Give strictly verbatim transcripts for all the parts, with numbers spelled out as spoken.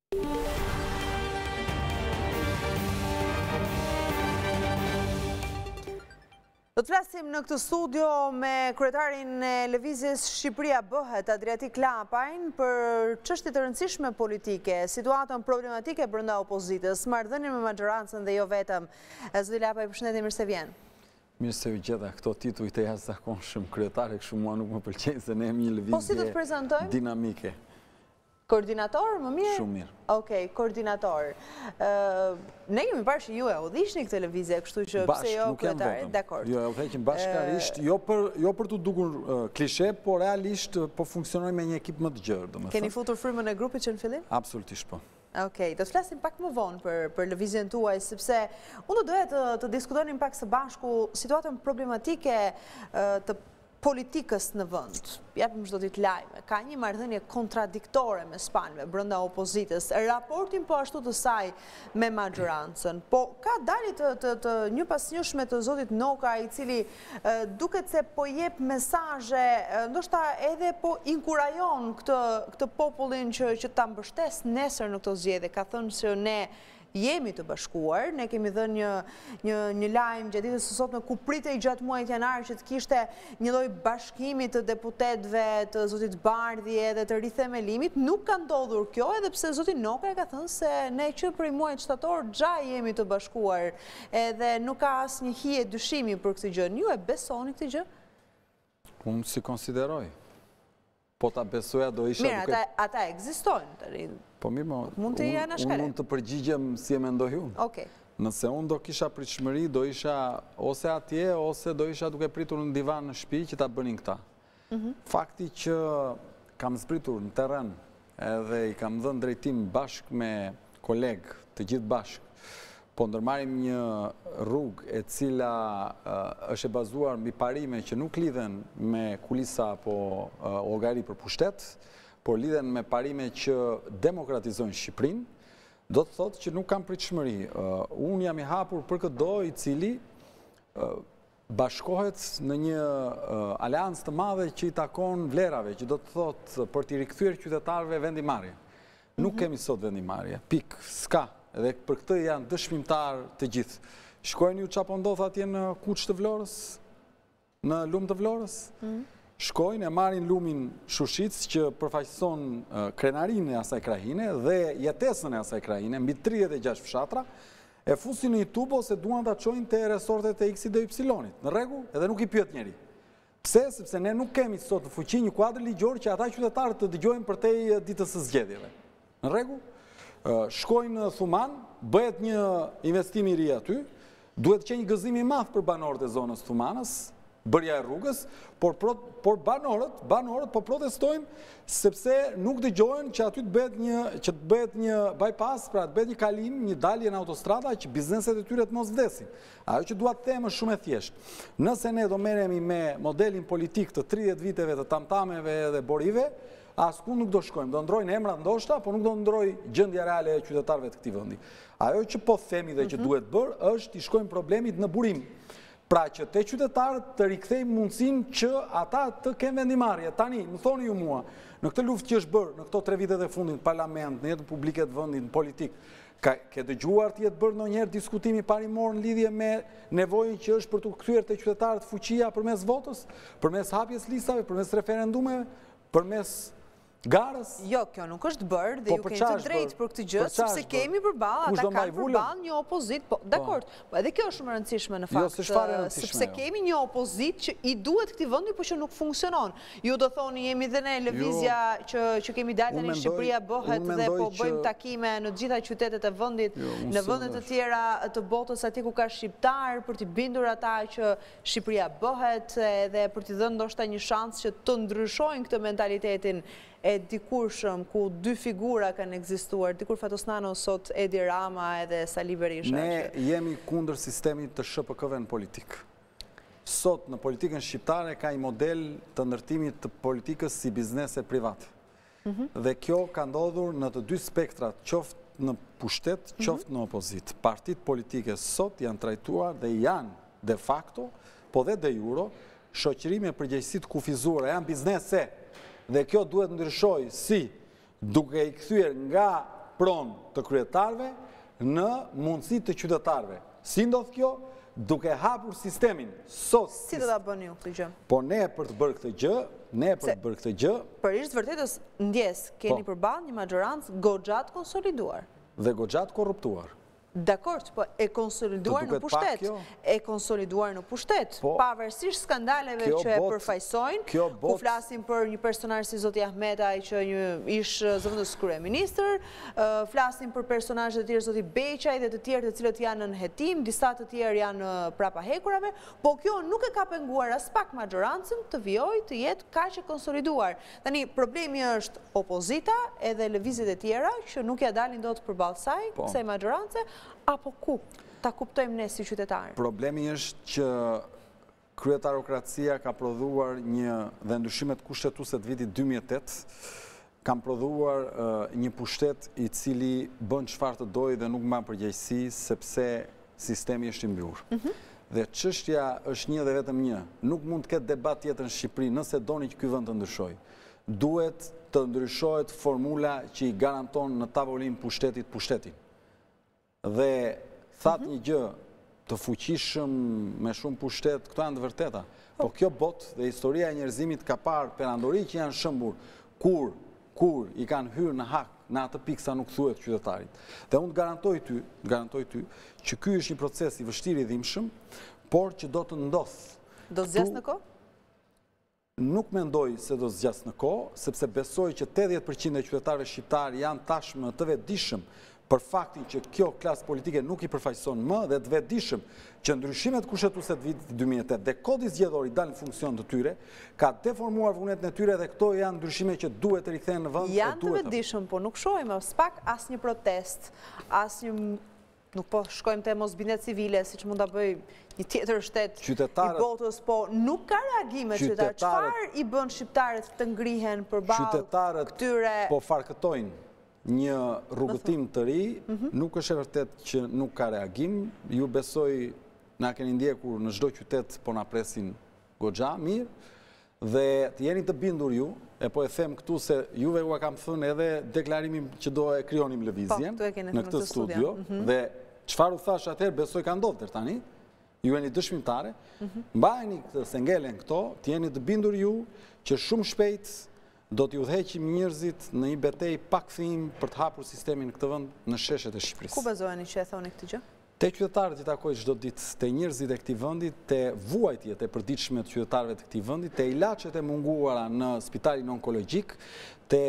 Do të flasim në këtë studio me kryetarin e Lëvizjes Shqipëria Bëhet, Adriatik Lapajn, për çështje të rëndësishme politike, situatën problematike brenda opozitës, marrëdhënien me majorancën dhe jo vetëm. Zoti Lapaj, përshëndetje, mirë se vjen. Mirë se u gjeta, këto tituj të jashtëzakonshëm kryetare, kështu mua nuk më pëlqejnë se ne jemi një lëvizje po, si do të prezantojmë? Dinamike. Koordinator, më mirë? Shumë mirë. Okej, koordinator. Ne kemi parë që ju e udhishni këtë lëvizje, kështu që pse jo kryetari, dakord. Jo, e udhëheqim bashkarisht, jo për të dukur klishe, por realisht po funksionoj me një ekip më të gjerë, domethënë. Keni futur frymën e grupit që në fillim? Absolutisht po. Okej, do të flasim pak më vonë për lëvizjen tuaj, sepse unë do doja të diskutonim pak së bashku situatën problematike të politikës në vënd. Japim çdo ditë lajme. Ka një marrëdhënie kontradiktore me spalme brenda opozitës. Raportin po ashtu të saj me majorancën. Po ka dalje të një pas njëshme të zotit Noka, i cili duket se po jep mesazhe, ndoshta edhe po inkurajon këtë popullin që ta mbështes nesër në këto zgjedhje. Ka thënë se ne jemi të bashkuar, ne kemi dhënë një lajm gjatë ditës së sotme ku pritej gjatë muajit janar që të kishte një lloj bashkimi të deputetëve të zotit Bardhi edhe të rithemelimit. Nuk ka ndodhur kjo, edhe pse zoti Noka e ka thënë se ne që prej muajit shtator xha jemi të bashkuar, edhe nuk ka asnjë hije dyshimi për këtë gjë. Ju e besoni këtë gjë? Unë si konsideroj. Po ta besoja do isha... Mirë, ata ekzistojnë të Po mirë, mund të janë unë mund të përgjigjem si e mendoj unë. Okej. Nëse unë do kisha pritshmëri, do isha ose atje, ose do isha duke pritur në divan në shtëpi që ta bënin këta. Fakti që kam zbritur në terren edhe i kam dhënë drejtim bashkë me kolegë të gjithë bashkë, po ndërmarrim një rrugë e cila është e bazuar mbi parime që nuk lidhen me kulisa apo llogari për pushtet, por lidhen me parime që demokratizojnë Shqipërinë, do të thotë që nuk kam pritshmëri. Unë jam i hapur për këtë i cili bashkohet në një aleancë të madhe që i takon vlerave, që do të thotë për t'i rikthyer qytetarëve vendimarrje. Nuk kemi sot vendimarrje, pik, s'ka. Edhe për këtë janë dëshmimtar të gjithë. Shkojnë ju çapo ndodh atje në Kuç të Vlorës, në Lumë të Vlorës? Shkojnë, e marrin lumin Shushic që përfaqëson krenarinë e asaj krahine dhe jetesën e asaj krahine, mbi tridhjetë e gjashtë fshatra, e fusin në një tubo se duan ta çojnë te resortet e X-it dhe Y-it. Në rregull, edhe nuk i pyet njeri. Pse? Sepse ne nuk kemi sot në fuqi një kuadër ligjor që ata qytetarët të dëgjojnë përtej ditës së zgjedhjeve. Në rregull? Shkojnë në Thuman, bëhet një investim i ri aty, duhet që një gëzim i madh për banorët e zonës Thumanës, bërja e rrugës, por banorët, banorët po protestojnë sepse nuk dëgjojnë që aty të bëhet një, që të bëhet një bypass, pra të bëhet një kalim, një dalje në autostrada që bizneset e tyre të mos vdesin. Ajo që dua të them është shumë e thjeshtë. Nëse ne do merremi me modelin politik të tridhjetë viteve të tamtameve dhe borive, asku nuk do shkojmë, do ndrojnë emra ndoshta, por nuk do ndroj gjendja reale e qytetarëve të këtij vendi. Ajo që po themi dhe që duhet bërë është t'i shkojmë problemit në burim. Pra që te qytetarët të rikthejmë mundësinë që ata të kenë vendimarrje. Tani, më thoni ju mua, në këtë luftë që është bërë në këto tre vitet e fundit në parlament, në jetën publike të vendit, në politikë, ke dëgjuar të jetë bërë ndonjëherë diskutimi parimor në lidhje me nevojën që është për të kthyer te qytetarët fuqia përmes votës, përmes hapjes listave, përmes referendumeve, përmes garës? Jo, kjo nuk është bërë dhe ju keni të drejtë për këtë gjë, sepse kemi përballë, ata kanë përballë një opozitë, po, dakord, po edhe kjo është më e rëndësishme në fakt, sepse kemi një opozitë që i duhet këtij vendi, por që nuk funksionon. Ju do thoni jemi dhe ne lëvizja që kemi dalë tani Shqipëria Bëhet dhe po bëjmë takime në të gjitha qytetet e vendit, në vende të tjera të botës aty ku ka shqiptar, për t'i bindur ata që Shqipëria bëhet dhe për t'i dhënë ndoshta një shans që të ndryshojnë këtë mentalitetin e dikurshëm ku dy figura kanë ekzistuar, dikur Fatosnano, sot Edi Rama edhe Sali Berisha. Ne jemi kundër sistemit të S H P K-ve në politikë. Sot në politikën shqiptare ka një model të ndërtimit të politikës si biznese private. Dhe kjo ka ndodhur në të dy spektrat, qoftë në pushtet, qoftë në opozit. Partit politike sot janë trajtuar dhe janë de facto, po dhe de juro, shoqëri me përgjegjësi të kufizuara, janë biznese. Dhe kjo duhet ndryshoj si duke i kthyer nga pronë të kryetarve në mundësi të qytetarve. Si ndodh kjo? Duke hapur sistemin. Si do ta bëni ju këtë gjë? Po ne për të bërë këtë gjë, ne për të bërë këtë gjë... Për ishtë vërtetës ndjes, keni përballë një majorancë goxhat konsoliduar. Dhe goxhat korruptuar. Dakord, po e konsoliduar në pushtet. E konsoliduar në pushtet. Pavarësisht skandaleve që e përfaqësojnë, ku flasim për një personazh si zoti Ahmetaj që një ish zëvendës kryeministër, flasim për personazhe të tjerë zoti Beqaj dhe të tjerë të cilët janë në hetim, disa të tjerë janë prapa hekurave, po kjo nuk e ka penguar as pak majorancën të vijojë të jetë kaq e konsoliduar. Tani problemi është opozita edhe lëvizjet e tjera që nuk ja dalin dot përballë saj, kësaj majorance. Apo ku ta kuptojmë ne si qytetarë? Problemi është që kryetarokracia ka prodhuar një dhe ndryshimet kushtetuese të vitit dy mijë e tetë kanë prodhuar një pushtet i cili bën çfarë të dojë dhe nuk mban përgjegjësi sepse sistemi është i mbyllur. Dhe çështja është një dhe vetëm një. Nuk mund të ketë debat tjetër në Shqipëri nëse doni që ky vend të ndryshojë. Duhet të ndryshohet formula që i garanton në tavolinë pushtetit pushtetin. Dhe thatë një gjë të fuqishëm me shumë pushtet, këto janë të vërteta. Po kjo botë dhe historia e njerëzimit ka parë perandori që janë shëmbur kur, kur i kanë hyrë në hak në atë pikë sa nuk thuhet qytetarit. Dhe unë garantoj ty, garantoj ty që ky është një proces i vështirë i dhimbshëm, por që do të ndodhë. Do të zgjas në kohë? Nuk mendoj se do të zgjas në kohë, sepse besoj që tetëdhjetë përqind e qytetarëve shqiptar janë tashmë të vetëdijshëm për faktin që kjo klasë politike nuk i përfaqëson më dhe të vetëdijshëm që ndryshimet kushtetuese të vitit dy mijë e tetë dhe kodi zgjedhor i dalë në funksion të tyre, ka deformuar vullnetin e tyre dhe këto janë ndryshime që duhet të rikthehen në vend. Janë të vetëdijshëm, po nuk shohim as pak asnjë protest, asnjë nuk po shkojmë te mosbindjet civile, siç mund ta bëj një tjetër shtet i botës, po nuk ka reagime qytetarë. Çfarë i bën shqiptarët të ngrihen përballë këtyre? Po farkëtojnë një rrugëtim të ri, nuk është e vërtet që nuk ka reagim. Ju besoj na keni ndjekur në çdo qytet po na presin goxha mirë dhe të jeni të bindur ju, e po e them këtu se juve u kam thënë edhe deklarimin që do e krijonim lëvizjen në këtë studio dhe çfarë u thash atëherë besoj ka ndodhur deri tani. Ju jeni dëshmitare, mbajeni këtë se ngelen këto, të jeni të bindur ju që shumë shpejt do t'ju udhëheqim njerëzit në një betejë pa kthim për të hapur sistemin në këtë vend në sheshet e Shqipërisë. Ku bazoheni që e thoni këtë gjë? Te qytetarët i takoj çdo ditë, te njerëzit e këtij vendi, te vuajtjet e përditshme të qytetarëve të këtij vendi, te ilaçet e munguara në spitalin onkologjik, te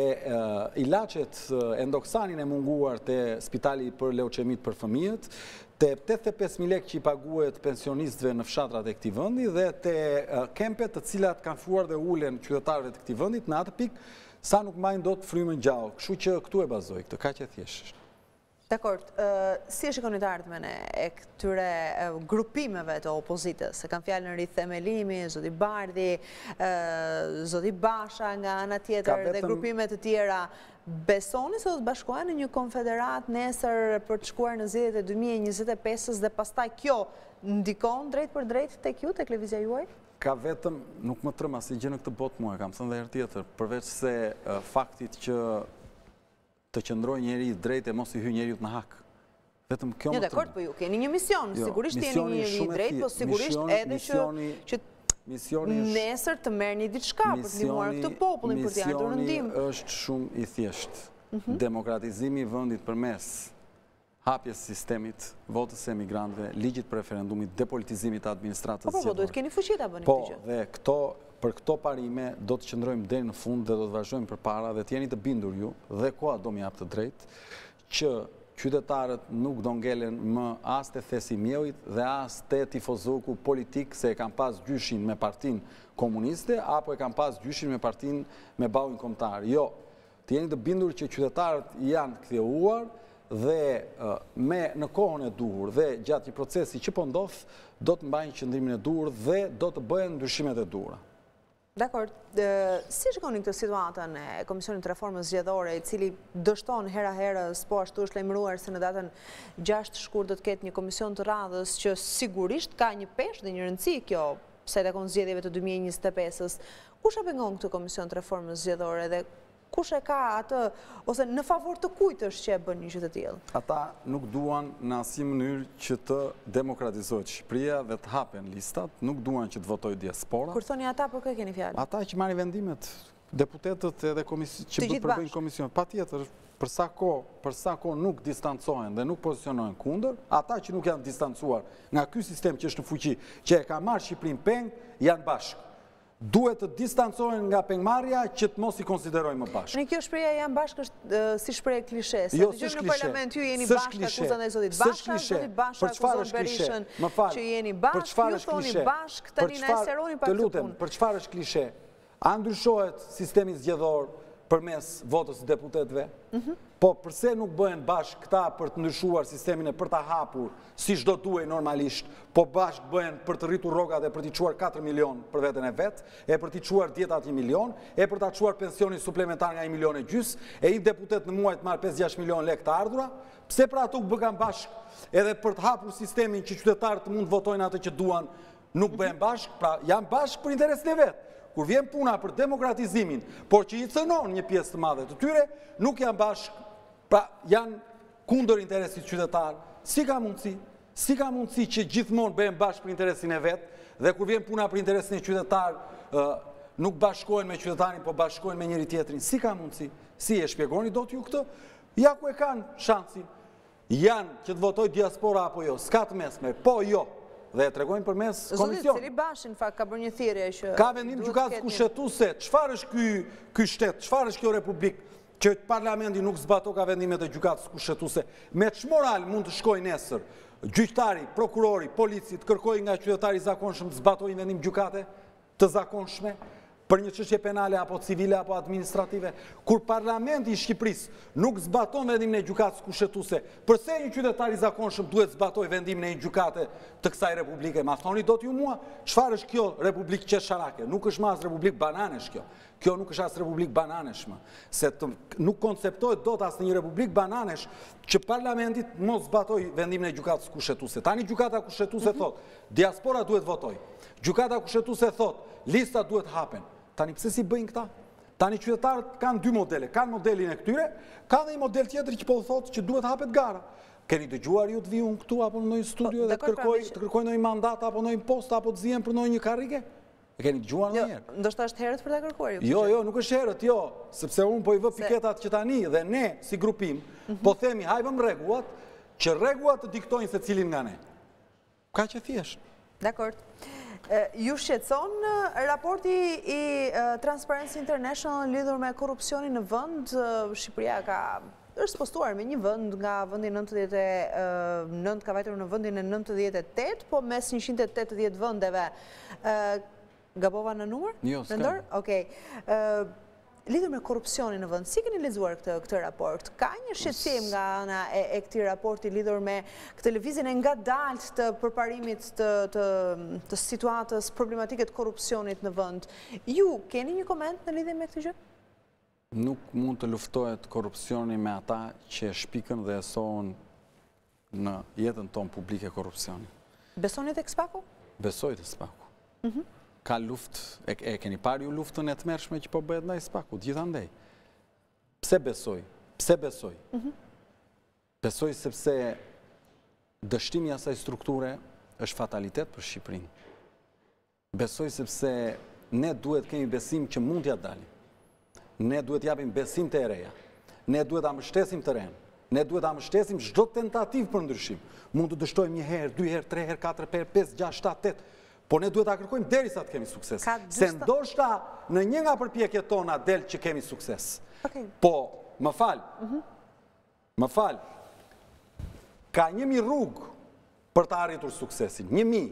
ilaçet endoksanin e munguar te spitali për leuqemit për fëmijët, te tetëdhjetë e pesë mijë lekë që i paguhet pensionistëve në fshatrat e këtij vendi dhe te kempet të cilat kanë fuar dhe ulen qytetarëve të këtij vendit në atë pikë sa nuk mbajnë dot frymën gjallë. Kështu që këtu e bazoj këtë, kaq e thjeshtë. Dakord, si e shikoni të ardhmen e këtyre grupimeve të opozitës? Se kanë fjalën rreth themelimi, zoti Bardhi, zoti Basha nga ana tjetër dhe grupime të tjera. Besoni se do të bashkohen në një konfederat nesër për të shkuar në zgjedhjet e dy mijë e njëzet e pesës dhe pastaj kjo ndikon drejt për drejt tek ju, tek lëvizja juaj? Ka vetëm, nuk më trëm asnjë gjë në këtë botë mua, kam thënë edhe herë tjetër, përveç se faktit që të qëndrojë njeriu drejt e mos i hyj njeriu në hak. Vetëm kjo më trëm. Jo, dakord, po ju keni një mision, sigurisht jeni një njeri i drejtë, po sigurisht edhe që nesër të merrni diçka për të ndihmuar këtë popullin për t'i ardhur në ndihmë. Misioni është shumë i thjeshtë. Demokratizimi i vendit përmes hapjes sistemit, votës së emigrantëve, ligjit për referendumit, depolitizimit të administratës zgjedhore. Po, po, duhet keni fuqi ta bëni këtë gjë. Po, dhe këto për këto parime do të qëndrojmë deri në fund dhe do të vazhdojmë përpara dhe të jeni të bindur ju dhe koha do më jap të drejtë që qytetarët nuk do ngelen më as te thesi mjeuit dhe as te tifozuku politik se e kanë pas gjyshin me partinë komuniste apo e kanë pas gjyshin me partinë me ballin kombëtar. Jo, të jeni të bindur që qytetarët janë të ktheuar dhe me në kohën e duhur dhe gjatë një procesi që po ndodh do të mbajnë qëndrimin e duhur dhe do të bëhen ndryshimet e duhura. Dakord, si shikoni këtë situatën e Komisionit të Reformës Zgjedhore, i cili dështon hera herës, po ashtu është lajmëruar se në datën gjashtë shkurt do të ketë një komision të radhës që sigurisht ka një peshë dhe një rëndësi kjo sa i takon zgjedhjeve të dy mijë e njëzet e pesës. Kush e pengon këtë Komision të Reformës Zgjedhore dhe kush e ka atë, ose në favor të kujt është që e bën një gjë të tillë? Ata nuk duan në asnjë mënyrë që të demokratizohet Shqipëria dhe të hapen listat, nuk duan që të votojë diaspora. Kur thoni ata, për kë keni fjalë? Ata që marrin vendimet, deputetët edhe që përbëjnë komisionet, patjetër, për sa kohë, për sa kohë nuk distancohen dhe nuk pozicionohen kundër, ata që nuk janë distancuar nga ky sistem që është në fuqi, që e ka marrë Shqipërinë peng, janë bashkë. Duhet të distancohen nga pengmarrja që të mos i konsiderojnë më bashkë. Në kjo shprehje janë bashkë është si shprehje klishe. Jo, s'është klishe. Në parlament ju jeni bashkë akuzon e zotit Bashka, zotit Bashka akuzon Berishën që jeni bashkë, ju thoni bashkë, tani na esteroni pak të punë. Për çfarë është klishe? A ndryshohet sistemi zgjedhor përmes votës të deputetëve? Po përse nuk bëhen bashkë këta për të ndryshuar sistemin e për ta hapur, si çdo duhej normalisht, po bashkë bëhen për të rritur rrogat e për t'i çuar katër milion për veten e vet, e për t'i çuar dietat një milion, e për ta çuar pensionin suplementar nga një milion e gjys, e një deputet në muaj të marr pesë gjashtë milion lekë të ardhura, pse pra ato bëkan bashkë edhe për të hapur sistemin që qytetarët mund të votojnë atë që duan, nuk bëhen bashkë, pra janë bashkë për interesin e vet. Kur vjen puna për demokratizimin, por që i cënon një pjesë të madhe të tyre, nuk janë bashkë, pra janë kundër interesit qytetar. Si ka mundësi? Si ka mundësi që gjithmonë bëhen bashkë për interesin e vet, dhe kur vjen puna për interesin e qytetar, nuk bashkohen me qytetarin, po bashkohen me njëri tjetrin. Si ka mundësi? Si e shpjegoni dot ju këtë? Ja ku e kanë shansin. Janë që të votoj diaspora apo jo, s'ka të mesme, po jo. Dhe e tregojnë përmes komision. Zotit Celi Bashi, në fakt, ka bërë një thirrje që... Ka vendim gjykatës kushtetuese, çfarë është ky shtet, çfarë është kjo republikë, që parlamenti nuk zbato ka vendimet e gjykatës kushtetuese. Me ç'moral moral mund të shkojë nesër gjyqtari, prokurori, polici të kërkojë nga qytetari i zakonshëm të zbatojë vendim gjykate të zakonshme për një çështje penale apo civile apo administrative, kur parlamenti i Shqipërisë nuk zbaton vendimin e gjykatës kushtetuese, përse një qytetar i zakonshëm duhet zbatojë vendimin e një gjykate të kësaj republike? Ma thoni dot ju mua, çfarë është kjo republikë qesharake? Nuk është më as republikë bananesh kjo. Kjo nuk është as republikë bananesh më. Se të, nuk konceptohet dot as në një republikë bananesh që parlamentit mos zbatojë vendimin e gjykatës kushtetuese. Tani gjykata kushtetuese thot, diaspora duhet votojë. Gjykata kushtetuese thot, lista duhet hapen. Tani pse si bëjnë këta? Tani qytetarët kanë dy modele, kanë modelin e këtyre, ka dhe një model tjetër që po thotë që duhet hapet gara. Keni dëgjuar ju të vijun këtu apo në një studio dhe të kërkojnë ndonjë mandat apo ndonjë post apo të zihen për ndonjë karrige? E keni dëgjuar ndonjëherë? Ndoshta është herët për ta kërkuar ju. Jo, jo, nuk është herët, jo, sepse unë po i vë piketat që tani dhe ne si grupim po themi hajvëm rregullat, që rregullat të diktojnë se cilin nga ne. Ka që thjesht. Dakor. Ju shqetëson raporti i Transparency International lidhur me korrupsionin në vend? Shqipëria ka është postuar me një vend nga vendi nëntëdhjetë e nëntë, ka vajtur në vendin e nëntëdhjetë e tetë, po mes njëqind e tetëdhjetë vendeve. Gabova në numër? Jo, s'ka. Okej. Lidhur me korrupsionin në vend, si keni lexuar këtë këtë raport? Ka një shqetësim nga ana e, e këtij raporti lidhur me këtë lëvizjen e ngadalt të përparimit të, të, të situatës problematike të korrupsionit në vend. Ju keni një koment në lidhje me këtë gjë? Nuk mund të luftohet korrupsioni me ata që shpikën dhe esohen në jetën tonë publike korrupsioni. Besoni tek Spaku? Besoj tek Spaku. Mhm. Ka luft, e, e keni parë ju luftën e tmerrshme që po bëhet ndaj Spaku, gjithandej. Pse besoj? Pse besoj? Mm-hmm. Besoj sepse dështimi i asaj strukture është fatalitet për Shqipërinë. Besoj sepse ne duhet kemi besim që mund t'ja dalim. Ne duhet japim besim të ereja. Ne duhet ta mbështesim të ren. Ne duhet ta mbështesim çdo tentativë për ndryshim. Mund të dështojmë një herë, dy herë, tre herë, katër herë, pesë, gjashtë, shtatë, tetë. Po ne duhet ta kërkojmë derisa të kemi sukses. Se ndoshta në një nga përpjekjet tona del që kemi sukses. Okay. Po, më fal. Mm-hmm. Më fal. Ka një mi rrugë për të arritur suksesin. Një mi.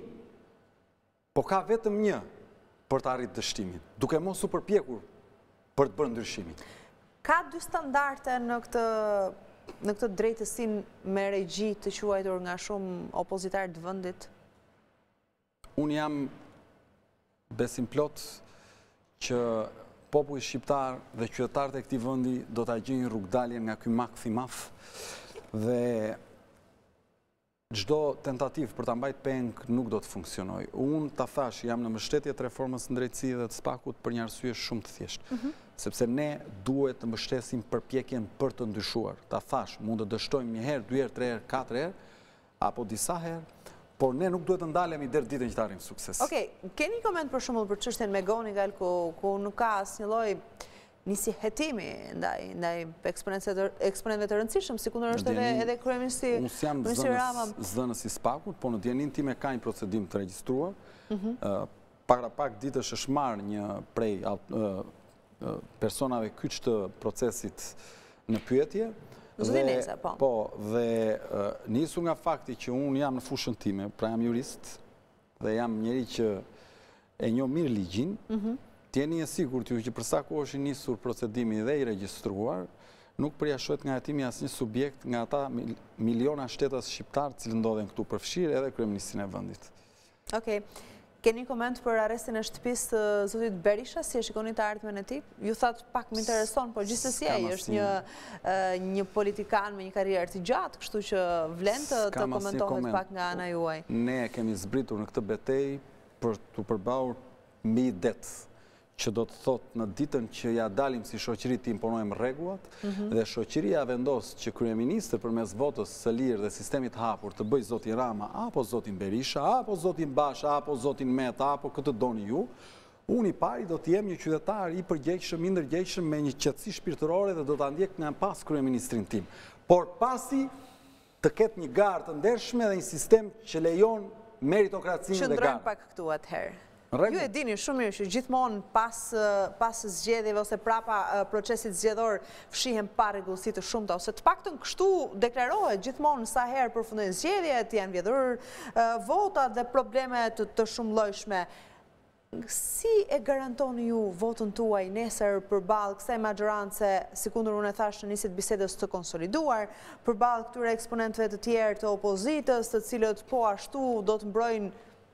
Po ka vetëm një për të arritur dështimin. Duke mos u përpjekur për të bërë ndryshimin. Ka dy standarde në këtë në këtë drejtësinë me regji të quajtur nga shumë opozitarë të vendit? Unë jam besim plot që populli shqiptar dhe qytetarët e këtij vendi do ta gjejnë rrugdaljen nga ky makth i madh dhe çdo tentativë për ta mbajtur peng nuk do të funksionojë. Unë ta thash, jam në mbështetje të reformës së drejtësisë dhe të Spakut për një arsye shumë të thjeshtë. Mm-hmm. sepse ne duhet të mbështesim përpjekjen për të ndryshuar. Ta thash, mund të dështojmë një herë, dy herë, tre herë, katër herë, apo disa herë, por ne nuk duhet të ndalemi deri ditën që të arrijmë sukses. Okej, keni koment për shembull për çështjen me Gonigal ku ku nuk ka asnjë lloj nisi hetimi ndaj ndaj eksponentëve të rëndësishëm, sikur është edhe edhe kryeministri Rama. Unë jam zënës i Spakut, por në dijenin time ka një procedim të regjistruar. Para pak ditësh është marrë një prej personave kyç të procesit në pyetje. Dhe, po, dhe nisu nga fakti që unë jam në fushën time, pra jam jurist, dhe jam njeri që e njoh mirë ligjin, tjeni e sigurt ju që përsa ku është nisur procedimi dhe i regjistruar, nuk përjashohet nga hetimi asnjë subjekt nga ata miliona shtetas shqiptar që ndodhen këtu përfshirë edhe kryeministrin e vendit. Okej. Keni koment për arrestin e shtëpisë të zotit Berisha, si e shikoni të ardhmen e tij? Ju thatë pak më intereson, por gjithsesi ai është një një politikan me një karrierë të gjatë, kështu që vlen të komentohet pak nga ana juaj. Ne kemi zbritur në këtë betejë për të përballur mbi det, që do të thotë në ditën që ja dalim si shoqëri të imponojmë rregullat, dhe shoqëria vendos që kryeministri përmes votës së lirë dhe sistemit hapur të bëjë zoti Rama, apo zotin Berisha, apo zotin Basha, apo zotin Meta, apo këtë doni ju, unë i pari do të jem një qytetar i përgjegjshëm, i ndërgjegjshëm me një qetësi shpirtërore dhe do ta ndjek nga pas kryeministrin tim. Por pasi të ketë një garë të ndershme dhe një sistem që lejon meritokracinë dhe garë. Qëndrojmë pak këtu atëherë. Ju e dini shumë mirë që gjithmonë pas zgjedhjeve ose prapa procesit zgjedhor fshihen pa rregullsi të shumta, ose të paktën kështu deklarohet gjithmonë sa herë përfundojnë zgjedhjet, janë vjedhur votat dhe probleme të shumëllojshme. Si e garantoni ju votën tuaj nesër përballë kësaj maxhorancë, sikundur unë e thash në nisje të bisedës, të konsoliduar, përballë këtyre eksponentëve të tjerë të opozitës, të cilët po ashtu do të mbrojnë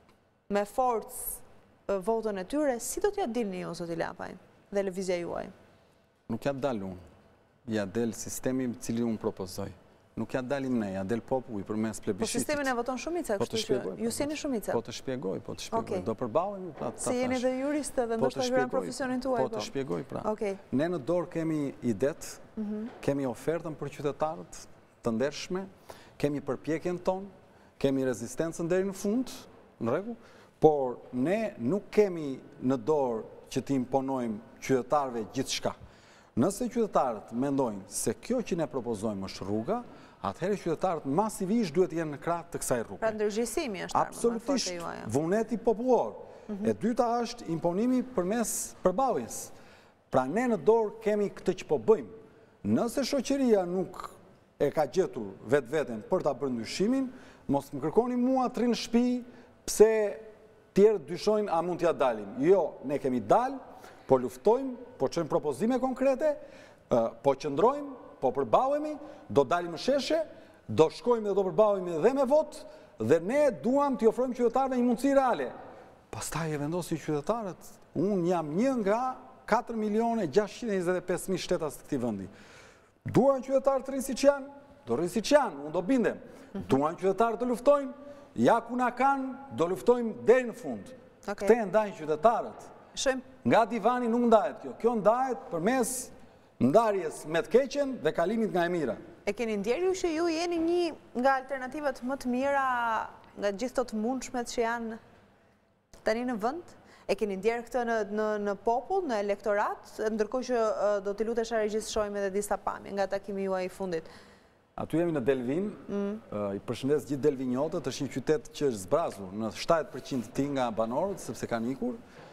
me forcë votën e tyre? Si do t'ja dilni ju, zoti Lapaj, dhe lëvizja juaj? Nuk ja dal unë, ja del sistemi cili unë propozoj. Nuk ja dalim ne, ja del populli përmes plebiscitit. Po sistemin e voton shumica, kështu që ju jeni shumica. Po të shpjegoj, po të shpjegoj. Do përballemi pra ta thash. Si jeni dhe juristë dhe ndoshta hyrën profesionin tuaj. Po të shpjegoj pra. Ne në dorë kemi idet, kemi ofertën për qytetarët të ndershme, kemi përpjekjen tonë, kemi rezistencën deri në fund, në rregull. Por ne nuk kemi në dorë që të imponojmë qytetarëve gjithçka. Nëse qytetarët mendojnë se kjo që ne propozojmë është rruga, atëherë qytetarët masivisht duhet të jenë në krah të kësaj rruge. Pra ndërgjegjësimi është arma. Absolutisht, vullneti popullor. E dyta është imponimi përmes përballjes. Pra ne në dorë kemi këtë që po bëjmë. Nëse shoqëria nuk e ka gjetur vetveten për ta bërë ndryshimin, mos më kërkoni mua të ri në shtëpi pse tjerë dyshojnë a mund t'ja dalim. Jo, ne kemi dalë, po luftojmë, po qëjmë propozime konkrete, po qëndrojmë, po përballemi, do dalim në sheshe, do shkojmë dhe do përballemi dhe me votë, dhe ne duam t'i ofrojmë qytetarëve një mundësi reale. Pastaj e vendosi qytetarët, unë jam një nga katër milione gjashtëqind e njëzet e pesë mijë shtetas të këtij vendi. Duan qytetarët të rinë siç janë, do rinë siç janë, unë do bindem. Duan qytetarët të luftojnë, ja ku na kanë, do luftojmë deri në fund. Këte ndajnë qytetarët. Nga divani nuk ndahet kjo. Kjo ndahet përmes ndarjes me të keqen dhe kalimit nga e mira. E keni ndjerë ju që ju jeni një nga alternativat më të mira nga gjithë të të mundshmet që janë tani në vend? E keni ndjerë këtë në popull, në elektorat, ndërkohë që do t'i lutesha regjistrohemi edhe disa pamje nga takimi juaj i fundit? Atu jemi në Delvin, i përshëndes gjithë delvinjotët, është një qytet që është zbrazur në shtatëdhjetë përqind të tij nga banorët, sepse kanë ikur.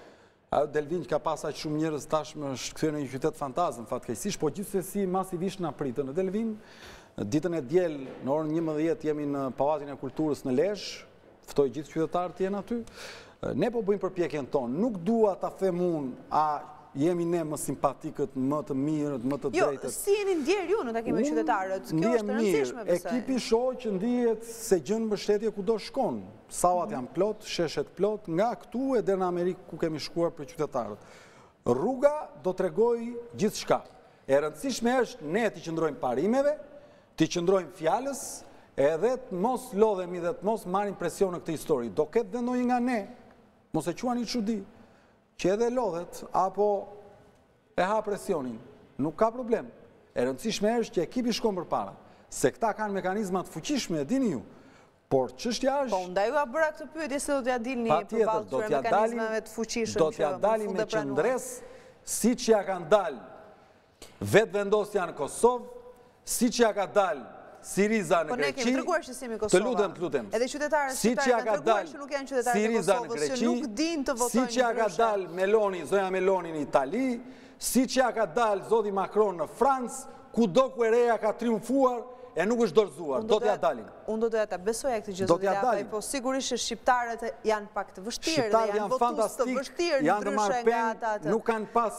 Ajo Delvin që ka pas aq shumë njerëz tashmë është kthyer në një qytet fantazëm fatkeqësisht, por gjithsesi masivisht na pritën në Delvin. Ditën e diel në orën njëmbëdhjetë jemi në Pallatin e Kulturës në Lezhë, ftoj gjithë qytetarët të jenë aty. Ne po bëjmë përpjekjen tonë, nuk dua ta them unë a jemi ne më simpatikët, më të mirët, më të drejtët. Jo, si jeni ndjerë ju në takime qytetarët? Kjo është të rëndësishme besoj. Ekipi shoh që ndihet se gjën mbështetje kudo shkon. Sallat janë plot, sheshet plot, nga këtu e deri në Amerikë ku kemi shkuar për qytetarët. Rruga do t'rregojë gjithçka. E rëndësishme është ne të qëndrojmë parimeve, të qëndrojmë fjalës, edhe të mos lodhemi dhe të mos marrim presion në këtë histori. Do ketë ndonjë nga ne, mos e quani çudi, që edhe lodhet, apo e ha presionin. Nuk ka problem. E rëndësishme është që ekipi shkon përpara. Se këta kanë mekanizmat fuqishme, e dini ju. Por çështja është... Po, ndaj ju a bëra këtë pyetje se do t'ja dilni përballë këtyre mekanizmave të fuqishëm. Do t'ja dalim me qëndres, si që ja kanë dalë vetë vendosja në Kosovë, si që ja ka dalë Siriza në Greqi... Po ne kemi treguar që simi Kosova. Të lutem, të lutem. Edhe qytetarët shqiptarë kanë treguar që nuk janë qytetarë të Kosovës, që nuk din të votojnë si që ja ka dalë Meloni, Zoja Meloni në Itali, si që ja ka dalë Zoti Macron në Francë, kudo ku e reja ka triumfuar, e nuk është dorëzuar, do t'ja dalin. Unë do t'ja ta besoja këtë gjë, Zoti Lapaj, po sigurisht që shqiptarët janë pak të vështirë dhe janë votues të vështirë ndryshe nga ata të... Nuk kanë pas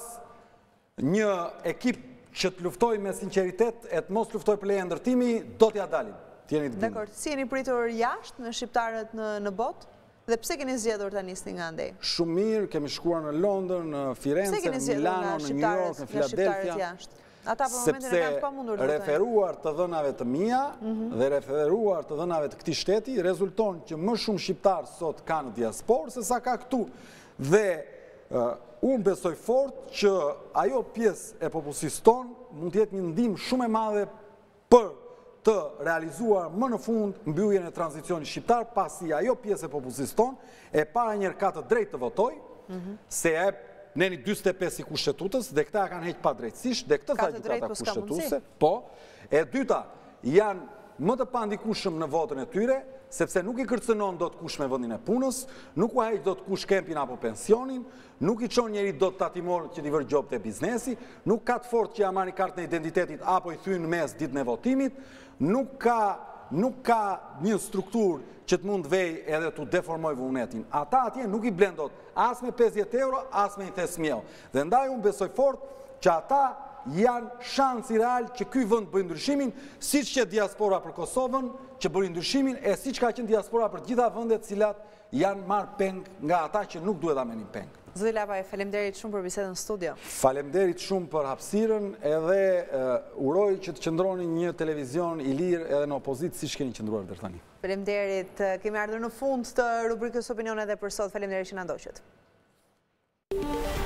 një ekip që të luftoj me sinceritet, e të mos luftoj për leje ndërtimi, do t'ja dalin. Dekord, si jeni pritur jashtë në shqiptarët në botë? Dhe pse keni zgjedhur ta nisni nga andej? Shumë mirë, kemi shkuar në Londër, në Firenze, në Milano, në New York, në Philadelphia. Sepse referuar të dhënave të mia dhe referuar të dhënave të këtij shteti rezulton që më shumë shqiptarë sot kanë në diasporë se sa ka këtu. Dhe unë besoj fort që ajo pjesë e popullsisë tonë mund të jetë një ndihmë shumë e madhe për të realizuar më në fund mbylljen e tranzicionit shqiptar, pasi ajo pjesë e popullsisë tonë e para njërë ka të drejtë të votojë, se e neni dyzet e pesë i kushtetutës, dhe këta kanë heqë pa drejtësisht, dhe këtë tha gjykata kushtetuse, po, e dyta, janë më të pandikushëm në votën e tyre, sepse nuk i kërcënon do të kush me vëndin e punës, nuk u heqë do të kush kempin apo pensionin, nuk i qon njeri do të tatimor që t'i vërë gjobë të biznesi, nuk ka të fort që ja marri kartën e identitetit apo i thynë mes ditën e votimit, nuk ka nuk ka një struktur që të mund vej edhe të deformoj vullnetin. Ata atje nuk i blendot as me pesëdhjetë euro, as me i thesmjeo. Dhe ndaj unë besoj fort që ata janë shansi real që ky vënd bëjë ndryshimin, si që diaspora për Kosovën, që bëjë ndryshimin, e si që ka qenë diaspora për gjitha vëndet cilat janë marë peng nga ata që nuk duhet a menin peng. Zoti Lapaj, falemderit shumë për bisedën në studio. Falemderit shumë për hapësirën, edhe uroj që të qëndroni një televizion i lirë edhe në opozitë si që keni qëndruar deri tani. Falemderit, kemi ardhur në fund të rubrikës opinione dhe për sot. Falemderit që na ndoqët.